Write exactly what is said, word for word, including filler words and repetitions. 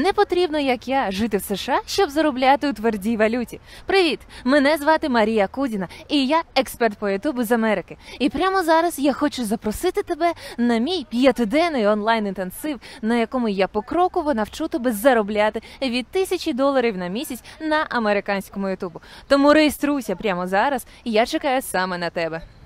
не потрібно, як я, жити в США, щоб заробляти у твердій валюті. Привіт! Мене звати Марія Кудіна, і я експерт по Ютубу з Америки. І прямо зараз я хочу запросити тебе на мій п'ятиденний онлайн-інтенсив, на якому я покроково навчу тебе заробляти від тисячі доларів на місяць на американському Ютубу. Тому реєструйся прямо зараз, я чекаю саме на тебе.